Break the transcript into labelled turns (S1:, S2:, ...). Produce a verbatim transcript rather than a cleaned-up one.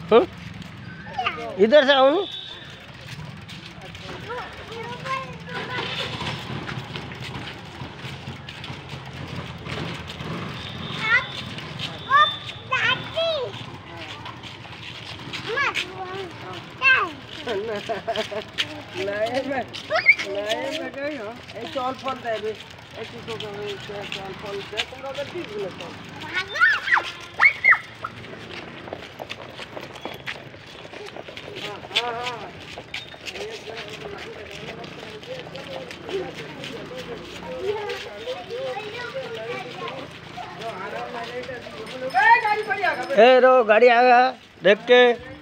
S1: इधर से आओ।
S2: नए में नए में गई हो एक चौल फल दे भी एक चीज को चौल फल दे तुम अगर ठीक बोले तो हां हां
S1: ए रो गाड़ी आ गया देख के।